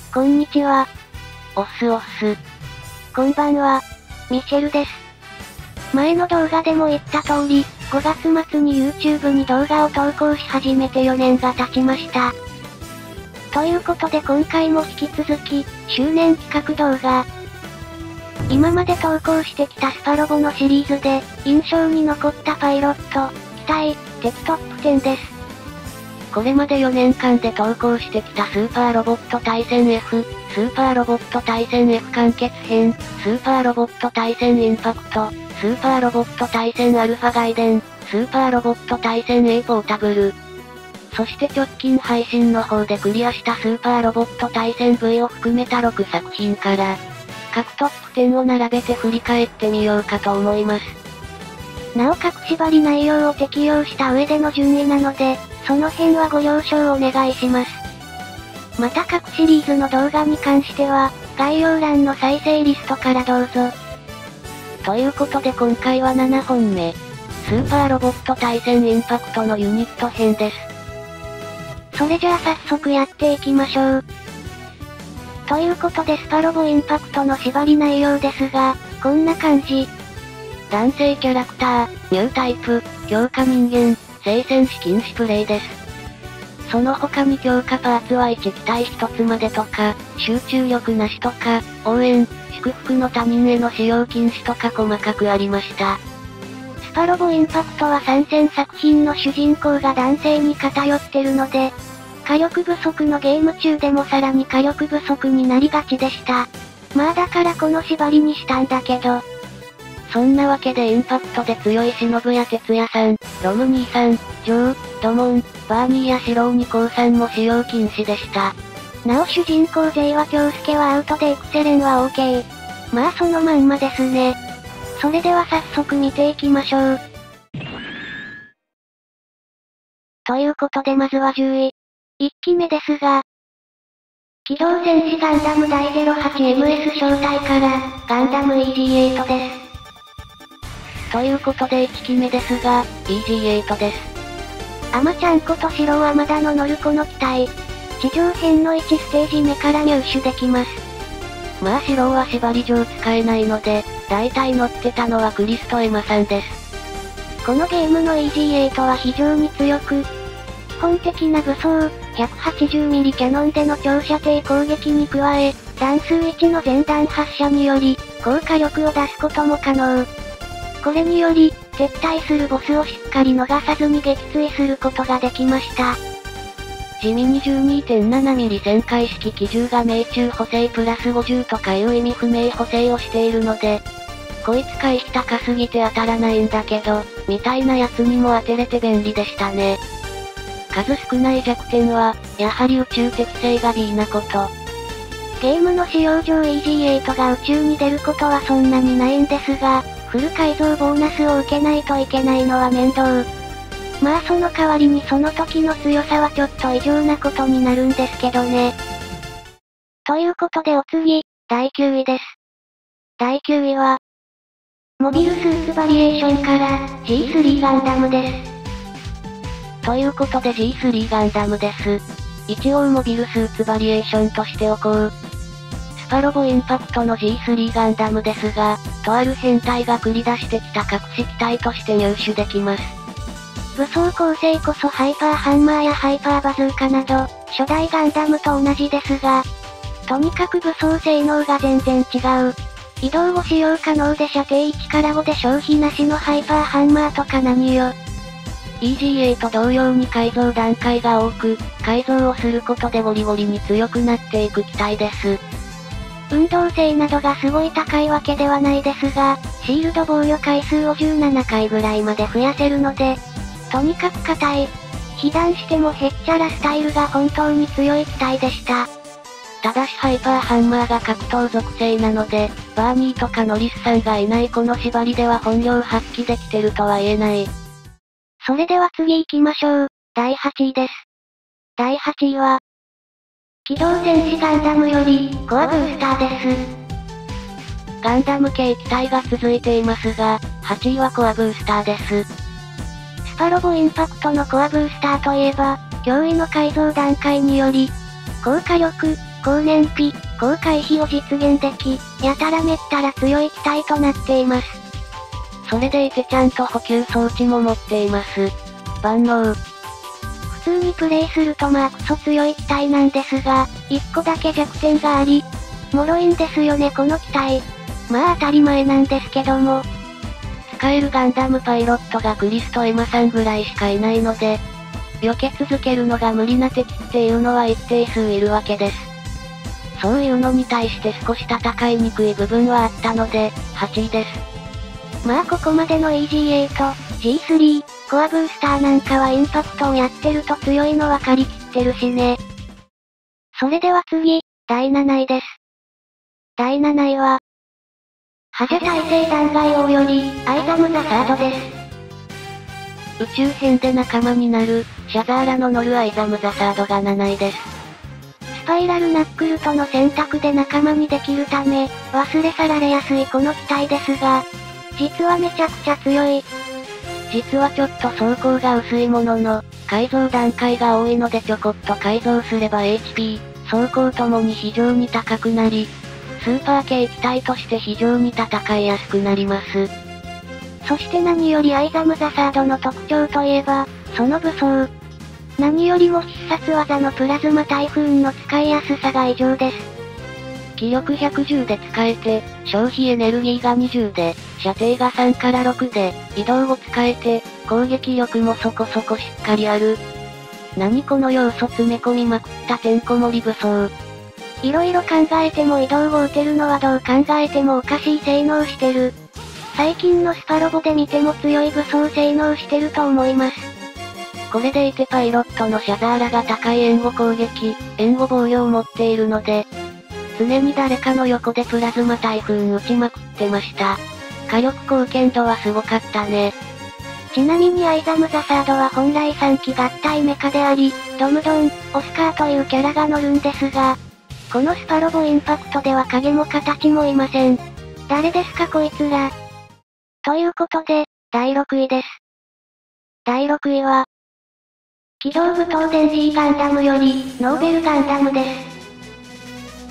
こんにちは。 おっすおっす。 こんばんは。ミシェルです。前の動画でも言った通り、5月末に YouTube に動画を投稿し始めて4年が経ちました。ということで今回も引き続き、周年企画動画。今まで投稿してきたスパロボのシリーズで、印象に残ったパイロット、機体、敵トップ10です。 これまで4年間で投稿してきたスーパーロボット対戦 F、スーパーロボット対戦 F 完結編、スーパーロボット対戦インパクト、スーパーロボット対戦アルファ外伝、スーパーロボット対戦 A ポータブル。そして直近配信の方でクリアしたスーパーロボット対戦 V を含めた6作品から、各トップ10を並べて振り返ってみようかと思います。 なお隠し張り内容を適用した上での順位なので、その辺はご了承お願いします。また各シリーズの動画に関しては、概要欄の再生リストからどうぞ。 ということで今回は7本目。スーパーロボット対戦インパクトのユニット編です。 それじゃあ早速やっていきましょう。ということでスパロボインパクトの縛り内容ですが、こんな感じ。 男性キャラクター、ニュータイプ、強化人間、聖戦士禁止プレイです。その他に強化パーツは1機体1つまでとか、集中力なしとか、応援、祝福の他人への使用禁止とか細かくありました。 スパロボインパクトは参戦作品の主人公が男性に偏ってるので、火力不足のゲーム中でもさらに火力不足になりがちでした。まあだからこの縛りにしたんだけど。 そんなわけでインパクトで強い忍や哲也さん、ロム兄さん、ジョー、ドモン、バーニーやシローニコウさんも使用禁止でした。 なお主人公 J は京介はアウトでエクセレンは OK。まあそのまんまですね。それでは早速見ていきましょう。ということでまずは10位。1機目ですが、機動戦士ガンダム第 08MS 正体からガンダム EG8 です。 ということで1機目ですが、EG8 です。 アマちゃんことシローアマダの乗るこの機体。地上編の1ステージ目から入手できます。 まあシローは縛り上使えないので、大体乗ってたのはクリスとエマさんです。 このゲームの EG8 は非常に強く、基本的な武装、180mm キャノンでの長射程攻撃に加え、弾数1の全弾発射により、高火力を出すことも可能。これにより、撤退するボスをしっかり逃さずに撃墜することができました。 地味に 12.7mm 旋回式機銃が命中補正プラス50とかいう意味不明補正をしているので、こいつ回避高すぎて当たらないんだけど、みたいなやつにも当てれて便利でしたね。数少ない弱点は、やはり宇宙適性が B なこと。 ゲームの使用上 EG8 が宇宙に出ることはそんなにないんですが、フル改造ボーナスを受けないといけないのは面倒。まあその代わりにその時の強さはちょっと異常なことになるんですけどね。ということでお次、第9位です。第9位は、モビルスーツバリエーションから G3 ガンダムです。 ということで G3 ガンダムです。一応モビルスーツバリエーションとしておこう。スパロボインパクトの G3 ガンダムですが、とある変態が繰り出してきた隠し機体として入手できます。 武装構成こそハイパーハンマーやハイパーバズーカなど、初代ガンダムと同じですが、とにかく武装性能が全然違う。移動後使用可能で射程1から5で消費なしのハイパーハンマーとか何よ。 EG8 同様に改造段階が多く、改造をすることでゴリゴリに強くなっていく機体です。 運動性などがすごい高いわけではないですが、シールド防御回数を17回ぐらいまで増やせるので、とにかく硬い。被弾してもへっちゃらスタイルが本当に強い機体でした。 ただしハイパーハンマーが格闘属性なので、バーニーとかノリスさんがいないこの縛りでは本領発揮できてるとは言えない。 それでは次行きましょう。第8位です。第8位は、機動戦士ガンダムより、コアブースターです。 ガンダム系機体が続いていますが、8位はコアブースターです。 スパロボインパクトのコアブースターといえば、驚異の改造段階により、高火力、 高燃費、高回避を実現でき、やたらめったら強い機体となっています。 それでいてちゃんと補給装置も持っています。万能。 普通にプレイするとまあクソ強い機体なんですが、一個だけ弱点があり、脆いんですよねこの機体。まあ当たり前なんですけども。 使えるガンダムパイロットがクリスとエマさんぐらいしかいないので、避け続けるのが無理な敵っていうのは一定数いるわけです。そういうのに対して少し戦いにくい部分はあったので、8位です。 まあここまでの EGA と G3、コアブースターなんかはインパクトをやってると強いの分かりきってるしね。それでは次、第7位です。第7位は、覇者耐性弾劾王より、アイザム・ザ・サードです。 宇宙編で仲間になる、シャザーラの乗るアイザム・ザ・サードが7位です。 スパイラルナックルとの選択で仲間にできるため、忘れ去られやすいこの機体ですが、実はめちゃくちゃ強い。 実はちょっと装甲が薄いものの、改造段階が多いのでちょこっと改造すれば HP、装甲ともに非常に高くなり、スーパー系機体として非常に戦いやすくなります。 そして何よりアイザム・ザ・サードの特徴といえば、その武装。何よりも必殺技のプラズマタイフーンの使いやすさが異常です。 気力110で使えて、消費エネルギーが20で、射程が3から6で、移動を使えて、攻撃力もそこそこしっかりある。何この要素詰め込みまくったてんこ盛り武装。 いろいろ考えても移動を打てるのはどう考えてもおかしい性能してる。最近のスパロボで見ても強い武装性能してると思います。 これでいてパイロットのシャザーラが高い援護攻撃、援護防御を持っているので、常に誰かの横でプラズマタイフーン撃ちまくってました。火力貢献度はすごかったね。 ちなみにアイザム・ザ・サードは本来3機合体メカであり、ドムドン、オスカーというキャラが乗るんですが、このスパロボインパクトでは影も形もいません。誰ですかこいつら。ということで、第6位です。第6位は、機動武闘伝 G ガンダムより、ノーベルガンダムです。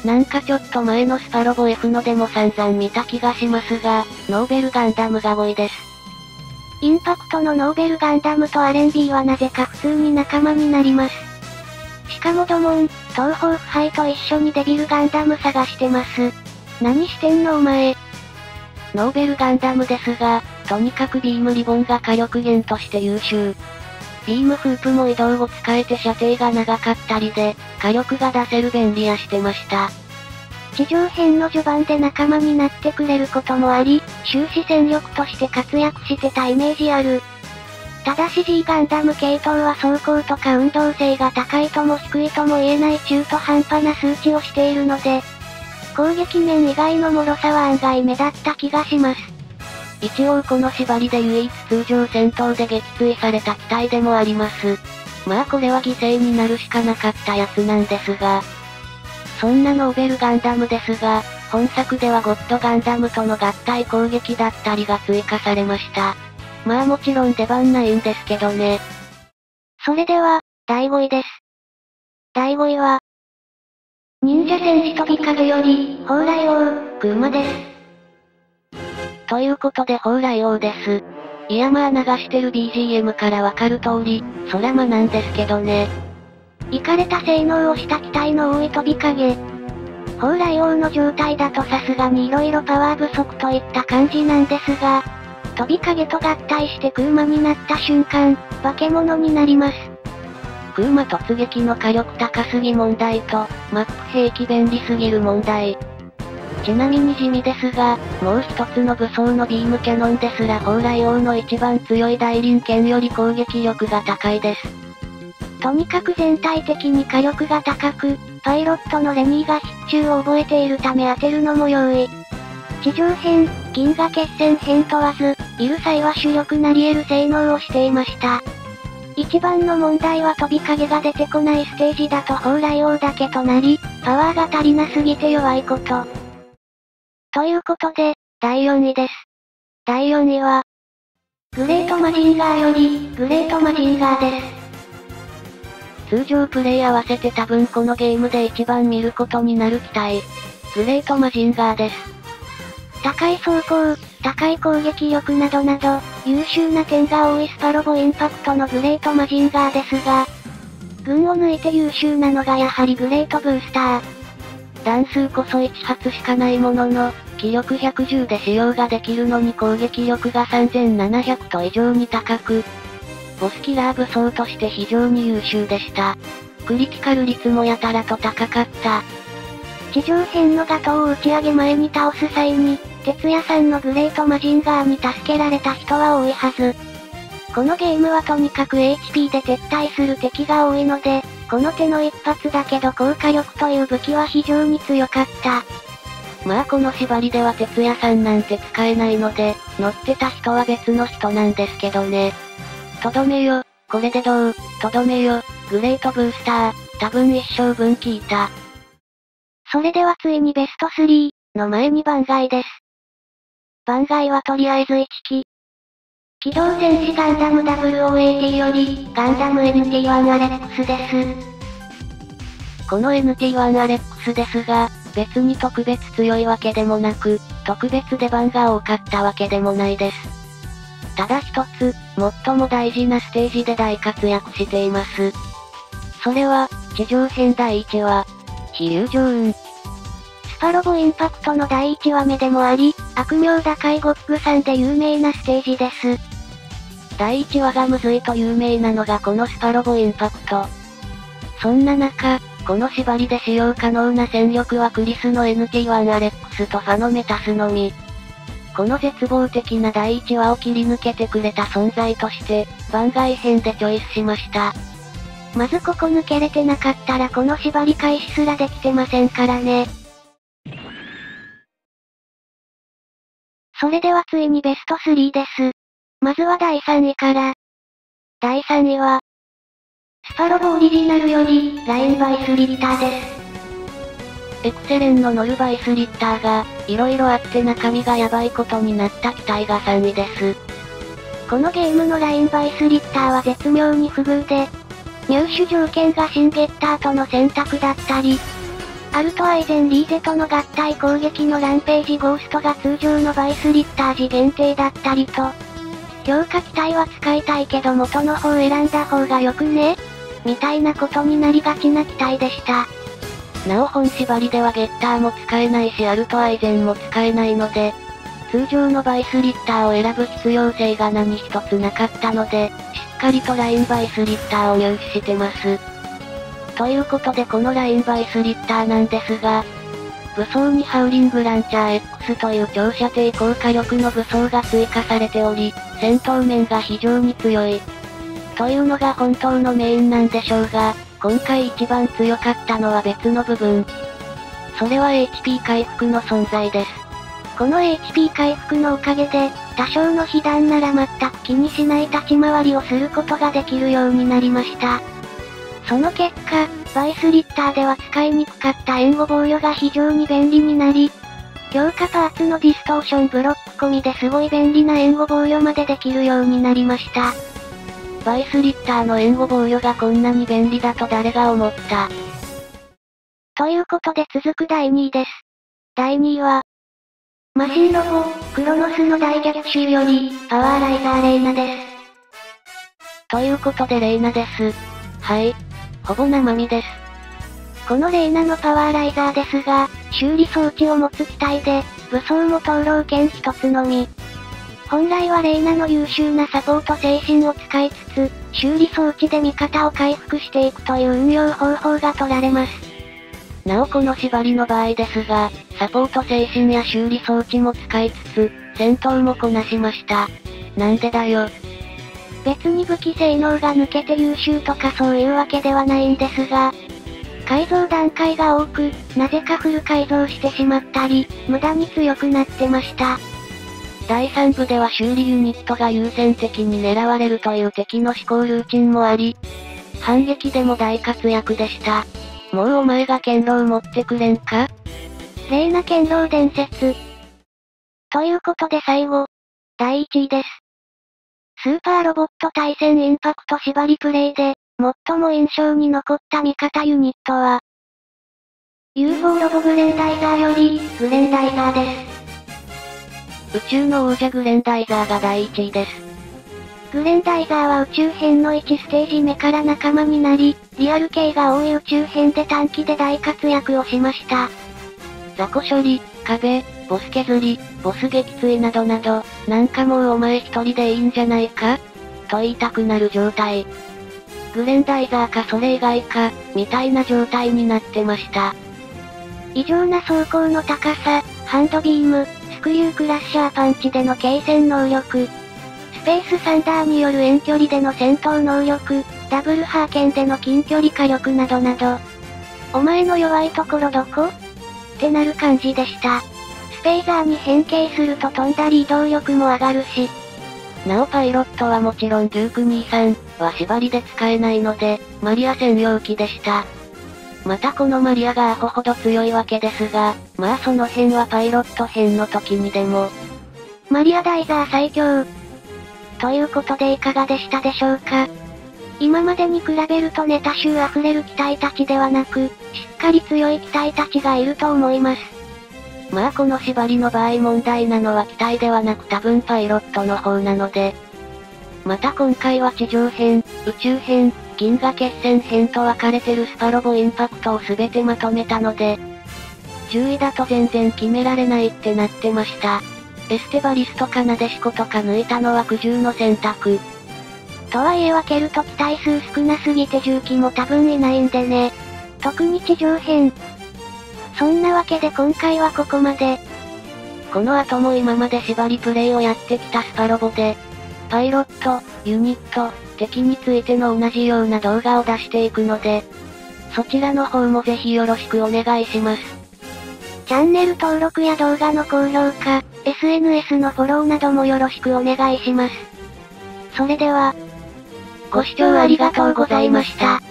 なんかちょっと前のスパロボ F のでも散々見た気がしますが、ノーベルガンダムが5位です。 インパクトのノーベルガンダムとアレンビーはなぜか普通に仲間になります。しかもドモン、東方腐敗と一緒にデビルガンダム探してます。何してんのお前。 ノーベルガンダムですが、とにかくビームリボンが火力源として優秀。ビームフープも移動を使えて射程が長かったりで、火力が出せる便利やしてました。 地上編の序盤で仲間になってくれることもあり、終始戦力として活躍してたイメージある。ただし G ガンダム系統は走行とか運動性が高いとも低いとも言えない中途半端な数値をしているので、攻撃面以外の脆さは案外目立った気がします。 一応この縛りで唯一通常戦闘で撃墜された機体でもあります。まあこれは犠牲になるしかなかったやつなんですが。そんなノーベルガンダムですが、本作ではゴッドガンダムとの合体攻撃だったりが追加されました。まあもちろん出番ないんですけどね。 それでは、第5位です。第5位は、忍者戦士飛び影より、蓬莱王、グーマです。 ということで蓬莱王です。いやまあ流してる BGM からわかる通り、空魔なんですけどね。 イカれた性能をした機体の多い飛び影。蓬莱王の状態だとさすがに色々パワー不足といった感じなんですが、飛び影と合体してクーマになった瞬間、化け物になります。 クーマ突撃の火力高すぎ問題と、マップ兵器便利すぎる問題。ちなみに地味ですが、もう一つの武装のビームキャノンですら蓬莱王の一番強い大輪剣より攻撃力が高いです。 とにかく全体的に火力が高く、パイロットのレニーが必中を覚えているため当てるのも容易。地上編、銀河決戦編問わず、いる際は主力なり得る性能をしていました。一番の問題は飛び影が出てこないステージだと蓬莱王だけとなり、パワーが足りなすぎて弱いこと。ということで、第4位です。第4位は、グレートマジンガーより、グレートマジンガーです。 通常プレイ合わせて多分このゲームで一番見ることになる機体。グレートマジンガーです。 高い走行、高い攻撃力などなど、優秀な点が多いスパロボインパクトのグレートマジンガーですが、群を抜いて優秀なのがやはりグレートブースター。 弾数こそ1発しかないものの、気力110で使用ができるのに攻撃力が3700と異常に高く、ボスキラー武装として非常に優秀でした。クリティカル率もやたらと高かった。 地上編のガトーを打ち上げ前に倒す際に、鉄矢さんのグレートマジンガーに助けられた人は多いはず。このゲームはとにかく HP で撤退する敵が多いので、この手の一発だけど効果力という武器は非常に強かった。 まあこの縛りでは鉄矢さんなんて使えないので、乗ってた人は別の人なんですけどね。とどめよ、これでどう、とどめよ、グレートブースター、多分一生分聞いた。 それではついにベスト3の前に番外です。番外はとりあえず1機。機動戦士ガンダム WOAD より、ガンダム NT1 アレックスです。 この NT1 アレックスですが、別に特別強いわけでもなく、特別出番が多かったわけでもないです。ただ一つ、最も大事なステージで大活躍しています。それは、地上編第1話、飛龍上雲。 スパロボインパクトの第1話目でもあり、悪名高いゴッグさんで有名なステージです。 第1話がむずいと有名なのがこのスパロボインパクト。そんな中、この縛りで使用可能な戦力はクリスの NT1 アレックスとファノメタスのみ。この絶望的な第1話を切り抜けてくれた存在として、番外編でチョイスしました。 まずここ抜けれてなかったらこの縛り開始すらできてませんからね。それではついにベスト3です。まずは第3位から。第3位は、スパロボオリジナルより、ラインバイスリッターです。 エクセレンの乗るバイスリッターが、色々あって中身がヤバいことになった機体が3位です。 このゲームのラインバイスリッターは絶妙に不遇で、入手条件がシンゲッターとの選択だったり、アルトアイゼンリーゼとの合体攻撃のランページゴーストが通常のバイスリッター時限定だったりと、強化機体は使いたいけど元の方選んだ方がよくねみたいなことになりがちな機体でした。 なお本縛りではゲッターも使えないしアルトアイゼンも使えないので、通常のバイスリッターを選ぶ必要性が何一つなかったので、しっかりとラインバイスリッターを入手してます。ということでこのラインバイスリッターなんですが、武装にハウリングランチャー X という長射程効果力の武装が追加されており、戦闘面が非常に強い。というのが本当のメインなんでしょうが、今回一番強かったのは別の部分。それは HP 回復の存在です。 この HP 回復のおかげで、多少の被弾なら全く気にしない立ち回りをすることができるようになりました。その結果、バイスリッターでは使いにくかった援護防御が非常に便利になり、強化パーツのディストーションブロック込みですごい便利な援護防御までできるようになりました。 バイスリッターの援護防御がこんなに便利だと誰が思った。 ということで続く第2位です。第2位は、マシンロボ、クロノスの大逆襲より、パワーライザーレイナです。 ということでレイナです。はい。ほぼ生身です。 このレイナのパワーライザーですが、修理装置を持つ機体で、武装も灯籠剣一つのみ。本来はレイナの優秀なサポート精神を使いつつ、修理装置で味方を回復していくという運用方法が取られます。 なおこの縛りの場合ですが、サポート精神や修理装置も使いつつ、戦闘もこなしました。なんでだよ。 別に武器性能が抜けて優秀とかそういうわけではないんですが、改造段階が多く、なぜかフル改造してしまったり、無駄に強くなってました。 第3部では修理ユニットが優先的に狙われるという敵の思考ルーチンもあり、反撃でも大活躍でした。もうお前が剣狼持ってくれんか？ レイナ剣狼伝説。ということで最後、第1位です。スーパーロボット対戦インパクト縛りプレイで、 最も印象に残った味方ユニットは、UFO ロボグレンダイザーより、グレンダイザーです。 宇宙の王者グレンダイザーが第1位です。 グレンダイザーは宇宙編の1ステージ目から仲間になり、リアル系が多い宇宙編で短期で大活躍をしました。 雑魚処理、壁、ボス削り、ボス撃墜などなど、なんかもうお前一人でいいんじゃないかと言いたくなる状態。グレンダイザーかそれ以外か、みたいな状態になってました。 異常な走行の高さ、ハンドビーム、スクリュークラッシャーパンチでの継戦能力、スペースサンダーによる遠距離での戦闘能力、ダブルハーケンでの近距離火力などなど。お前の弱いところどこってなる感じでした。スペイザーに変形すると飛んだり移動力も上がるし。 なおパイロットはもちろん1923は縛りで使えないので、マリア専用機でした。またこのマリアがアホほど強いわけですが、まあその辺はパイロット編の時にでも。 マリアダイザー最強。ということでいかがでしたでしょうか。今までに比べるとネタ集溢れる機体たちではなく、しっかり強い機体たちがいると思います。 まあこの縛りの場合問題なのは機体ではなく多分パイロットの方なので。また今回は地上編、宇宙編、銀河決戦編と分かれてるスパロボインパクトを全てまとめたので、10位だと全然決められないってなってました。エステバリスとかナデシコとか抜いたのは苦渋の選択。 とはいえ分けると機体数少なすぎて重機も多分いないんでね。特に地上編。そんなわけで今回はここまで。 この後も今まで縛りプレイをやってきたスパロボで、パイロット、ユニット、敵についての同じような動画を出していくので、そちらの方もぜひよろしくお願いします。 チャンネル登録や動画の高評価、SNS のフォローなどもよろしくお願いします。それでは、 ご視聴ありがとうございました。